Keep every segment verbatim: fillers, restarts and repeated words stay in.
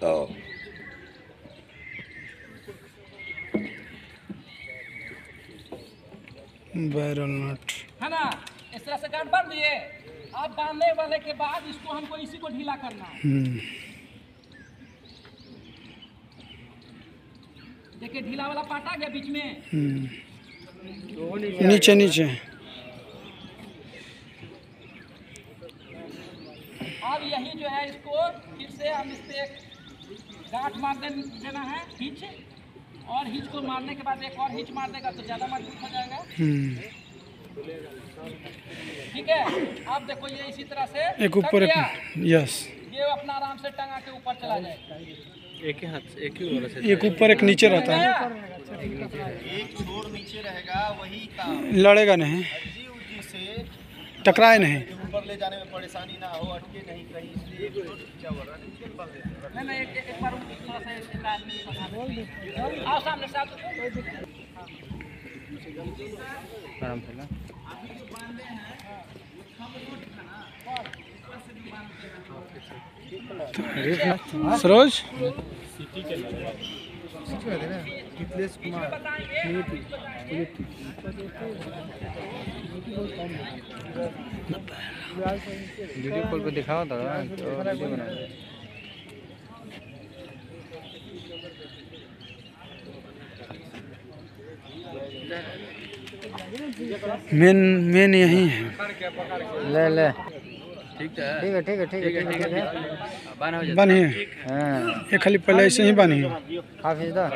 Barrel नट है ना। इस तरह से गांठ बांध दिए। अब बांधने वाले के बाद इसको हमको इसी को ढीला करना है। देखिए ढीला वाला पार्ट आ गया बीच में। नीचे नीचे अब यही जो है इसको फिर से हम इस पे गांठ मार देना है हिच, और हिच को मारने के बाद एक और हिच मार देगा तो ज़्यादा मजबूत हो जाएगा। ठीक है। अब देखो ये इसी तरह से एक ऊपर एक, यस, ये अपना आराम से टंगा के ऊपर चला जाएगा। एक ही हाथ से एक ही वाला से एक ऊपर एक नीचे रहता है, एक छोर नीचे रहेगा वही काम, लड़ेगा नहीं, से टकराए नहीं, ऊपर ले जाने में परेशानी ना हो, अटके नहीं कहीं, इसलिए एक छोर नीचे हो रहा है। नहीं नहीं एक एक बार थोड़ा सा इसके आदमी आओ सामने से आप आराम से ना। सरोज वीडियो कॉल पे दिखाओ तो वीडियो बना मेन मेन यही है। ले ले ठीक है ठीक है ठीक है ठीक है ठीक है बन हो जाता बनी हां। ये खाली पहले ऐसे ही बनी है। हाफिज दा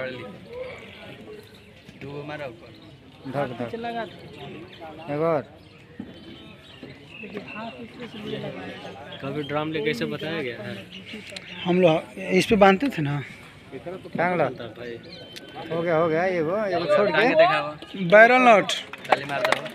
दो मारा ऊपर धक धक एक और कभी ड्राम ले कैसे बताया गया है। हम लोग इस पे बांधते थे ना। टांगला भाई हो गया हो गया ये वो ये वो छोड़ के दिखाओ बैरल नट ताली मार दो।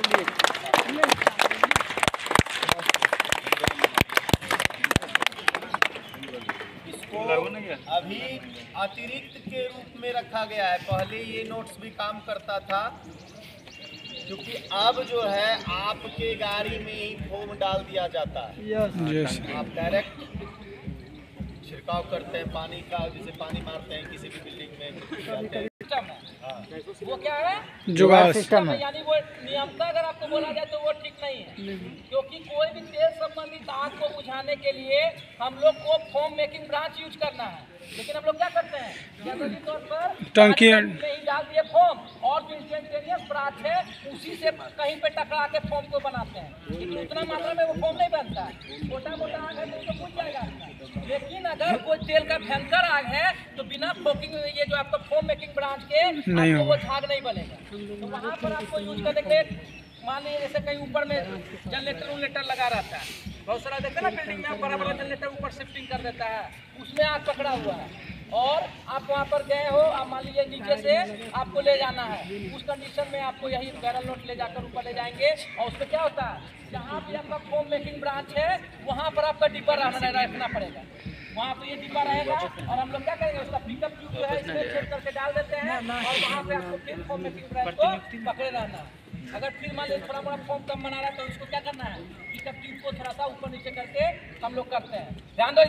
इसको अभी अतिरिक्त के रूप में रखा गया है, पहले ये नोट्स भी काम करता था, क्योंकि अब जो है आपके गाड़ी में ही फोम डाल दिया जाता है। यस, आप डायरेक्ट छिड़काव करते हैं पानी का, जैसे पानी मारते हैं किसी भी बिल्डिंग में। वो क्या है जुगाड़ सिस्टम है, यानी वो नियमता अगर आपको बोला जाए तो वो ठीक नहीं है, क्योंकि कोई भी तेल संबंधित आग को बुझाने के लिए हम लोग को फोम मेकिंग ब्रांच यूज करना है, लेकिन हम लोग क्या करते हैं जनरली तौर पर टंकी में ही डाल दिए फोम, और जो इंस्टेंटेनियस ब्रांच है उसी से कहीं पे टकरा के फोम को बनाते हैं, लेकिन उतना मात्रा में वो फोम नहीं बनता है। छोटा मोटा आग है तो उसको बुझ जाएगा, लेकिन अगर कोई तेल का भयंकर आग है तो बिना फोकिंग ये जो आपका फोम मेकिंग ब्रांच के आपको वो झाग नहीं बनेगा। तो वहाँ पर आपको यूज करने के लिए मान लीजिए जैसे कहीं ऊपर में जनरेटर उनरेटर लगा रहता है, बहुत सारा देखते हैं ना बिल्डिंग में बड़ा बड़ा जनरेटर ऊपर शिफ्टिंग कर देता है, उसमें आग पकड़ा हुआ है और आप वहाँ पर गए हो, आप मान लीजिए नीचे से आपको ले जाना है, उस कंडीशन में आपको यही बैरल नोट ले जाकर ऊपर ले जाएंगे, और उसमें क्या होता है जहाँ भी आपका फोम मेकिंग ब्रांच है वहाँ पर आपका डिब्बा रखना पड़ेगा, वहाँ पे ये डिब्बा रहेगा, और हम लोग क्या करेंगे उसका पिकअप ट्यूब जो है इसमें छेद करके डाल देते हैं, और वहाँ पे आपको फिर फोम मेकिंग ब्रांच को पकड़े रहना है। अगर फिर मान लीजिए थोड़ा मोड़ा फोम कम बना रहा है तो उसको क्या करना है, पिकअप ट्यूब को थोड़ा सा ऊपर नीचे करके हम लोग करते हैं। ध्यान दो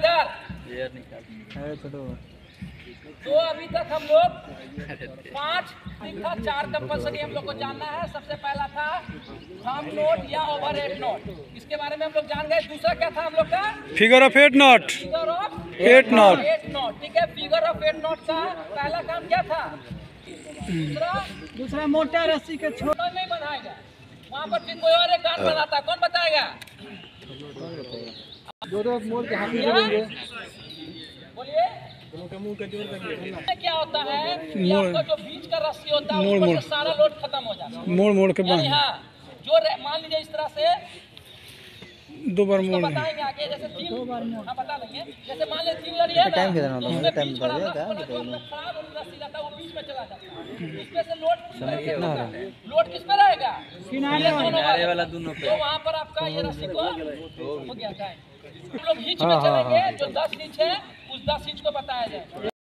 इधर। तो अभी तक हम लोग पांच था, चार कंपल्सरी हम लोग को जानना है। सबसे पहला था थंब नोट या ओवरहेड नोट, इसके बारे में हम लोग जान गए। दूसरा क्या था हम लोग का, figure of eight knot, figure of eight knot, eight knot. ठीक है, फिगर ऑफ एट नॉट का पहला काम क्या था, दूसरा दूसरा मोटा रस्सी के छोटा नहीं बनाएगा, वहाँ पर फिर कोई और एक गान बनाता, कौन बताएगा, दो दो मोड़ के हाथ में देंगे, बोलिए क्या होता है कि आपका जो बीच का रस्सी होता है उसमें से सारा लोड खत्म हो जाता है, मोड़ मोड़ के बांध। हाँ, जो मान लीजिए इस तरह से दो बार मोड़ बताएंगे आगे, जैसे तीन हाँ बता देंगे, जैसे मान लीजिए तीन लड़ी है टाइम कितना तो उसमें बीच वाला जो अपना खराब रस्सी रहता है वो बीच में चला जाता है, इसमें से लोड लोड किस पे रहेगा, किनारे वाला दोनों पे, तो वहाँ पर आपका ये रस्सी को हो गया। हम लोग हिच में चलेंगे, जो दस इंच है उस दस इंच को बताया जाए।